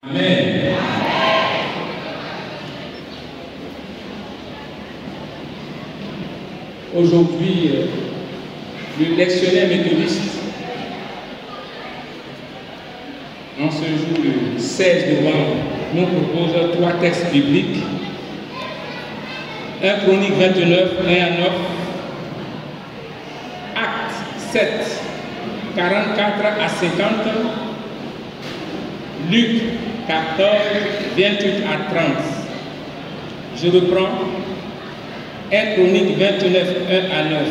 Amen. Aujourd'hui, le lectionnaire méthodiste, en ce jour le 16 novembre, nous propose 3 textes bibliques. 1 Chronique 29, 1 à 9, Actes 7, 44 à 50, Luc 14, 28 à 30. Je reprends. 1 Chronique 29, 1 à 9.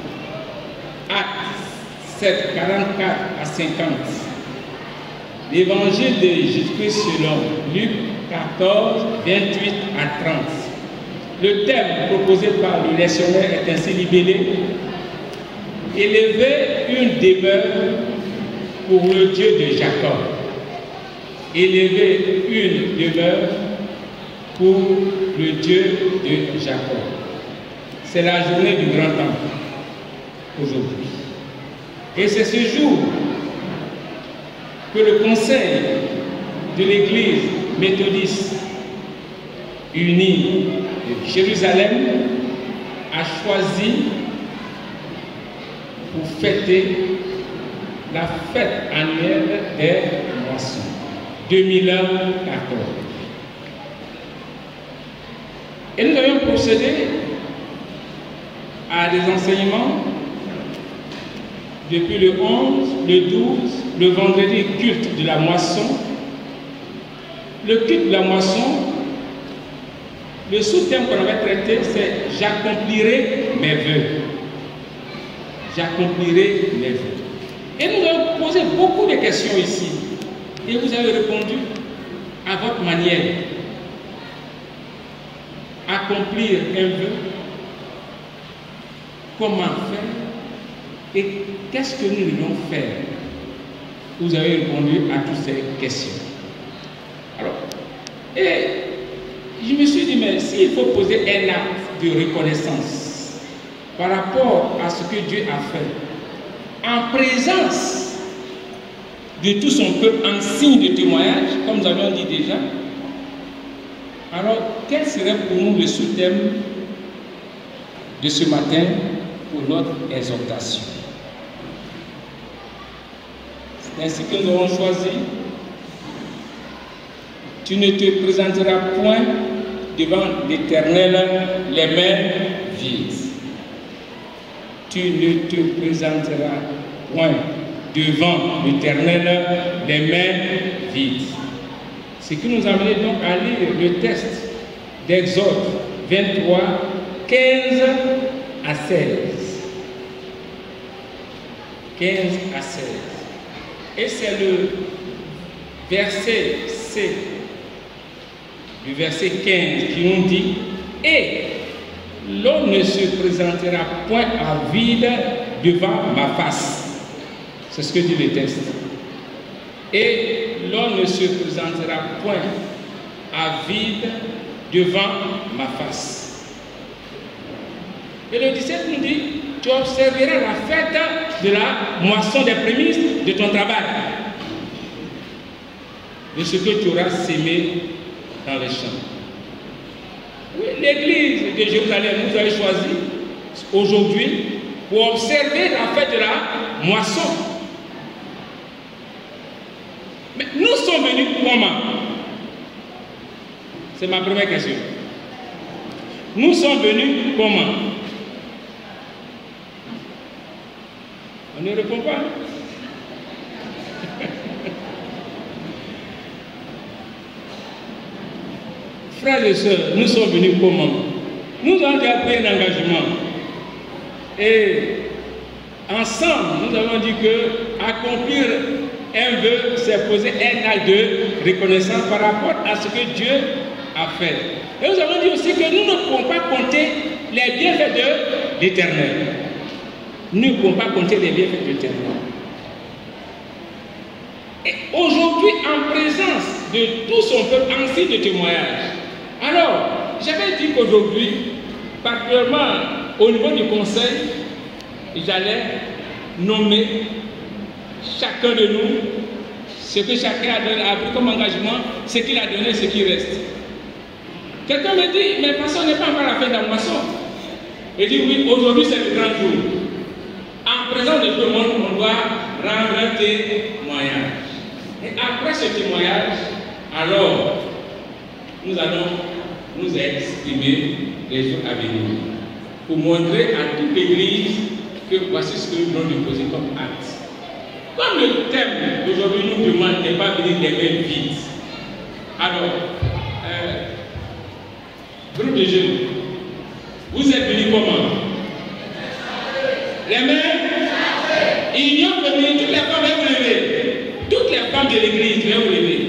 Actes 7, 44 à 50. L'évangile de Jésus-Christ selon Luc 14, 28 à 30. Le thème proposé par le lectionnaire est ainsi libellé: élever une demeure pour le Dieu de Jacob. Élever une demeure pour le Dieu de Jacob. C'est la journée du grand temple aujourd'hui. Et c'est ce jour que le conseil de l'église méthodiste unie de Jérusalem a choisi pour fêter la fête annuelle des moissons 2014. Et nous allons procéder à des enseignements depuis le 11, le 12, le vendredi culte de la moisson. Le culte de la moisson, le sous-thème qu'on avait traité, c'est « J'accomplirai mes vœux ». J'accomplirai mes vœux. Et nous avons posé beaucoup de questions ici. Et vous avez répondu à votre manière. Accomplir un vœu, comment faire et qu'est-ce que nous devons faire? Vous avez répondu à toutes ces questions. Alors, et je me suis dit, mais s'il faut poser un acte de reconnaissance par rapport à ce que Dieu a fait, en présence de tout son peuple, en signe de témoignage, comme nous avions dit déjà, alors quel serait pour nous le sous-thème de ce matin pour notre exhortation? C'est ainsi que nous avons choisi: tu ne te présenteras point devant l'Éternel les mains vides. Tu ne te présenteras point devant l'Éternel les mains vides. Ce qui nous amène donc à lire le texte d'Exode 23, 15 à 16. 15 à 16. Et c'est le verset C, le verset 15 qui nous dit: et l'on ne se présentera point à vide devant ma face. C'est ce que dit le texte. Et l'on ne se présentera point à vide devant ma face. Et le 17 nous dit: tu observeras la fête de la moisson des prémices de ton travail, de ce que tu auras sémé dans les champs. Oui, l'église de Jérusalem nous a choisi aujourd'hui pour observer la fête de la moisson. Mais nous sommes venus comment? C'est ma première question. Nous sommes venus comment? On ne répond pas. Frères et sœurs, nous sommes venus comment? Nous avons déjà pris un engagement. Et ensemble, nous avons dit que accomplir un vœu, c'est poser un acte de reconnaissance par rapport à ce que Dieu a fait. Et nous avons dit aussi que nous ne pouvons pas compter les bienfaits de l'Éternel. Nous ne pouvons pas compter les bienfaits de l'Éternel. Et aujourd'hui, en présence de tout son peuple, en signe de témoignage. Alors, j'avais dit qu'aujourd'hui, particulièrement au niveau du conseil, j'allais nommer chacun de nous Ce que chacun a pris comme engagement, ce qu'il a donné, ce qui reste. Quelqu'un me dit, mais pasteur, on n'est pas encore à la fin de la moisson. Il dit, oui, aujourd'hui c'est le grand jour. En présence de tout le monde, on doit rendre un témoignage. Et après ce témoignage, alors, nous allons nous exprimer les jours à venir pour montrer à toute l'église que voici ce que nous devons déposer comme acte. Comme le thème d'aujourd'hui nous demande de ne pas venir les mains vides. Alors, groupe de jeunes, vous êtes venus comment? Les mains? Union féminine, toutes les femmes vont vous lever. Toutes les femmes de l'église vont vous lever.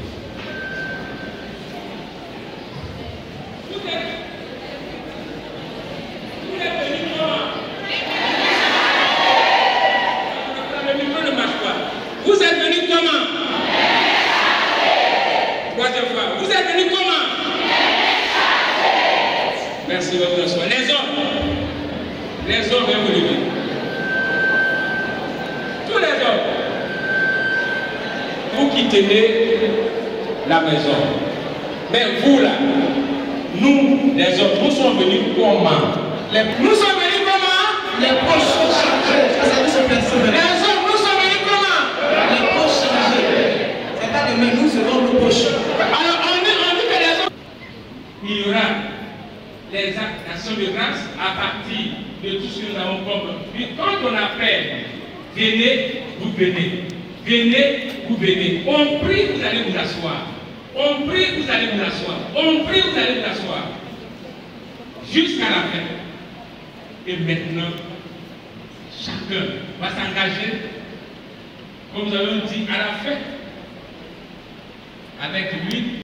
Vous êtes venus comment? Troisième fois. Vous êtes venus comment? Merci votre soin. Les hommes viennent vous lever. Tous les hommes. Vous qui tenez la maison. Mais vous là, nous les hommes, nous sommes venus comment? Nous sommes venus comment? Les poches chargées. Les hommes, nous sommes venus comment? Les poches chargées. C'est pas demain, nous serons nos poches. Alors on dit que les hommes. Il y aura les actions de grâce à partir de tout ce que nous avons compris. Puis quand on appelle, venez, vous venez. Venez, vous venez. On prie, vous allez vous asseoir. On prie, vous allez vous asseoir. On prie, vous allez vous asseoir. Jusqu'à la fin. Et maintenant, chacun va s'engager, comme nous avons dit, à la fin, avec lui.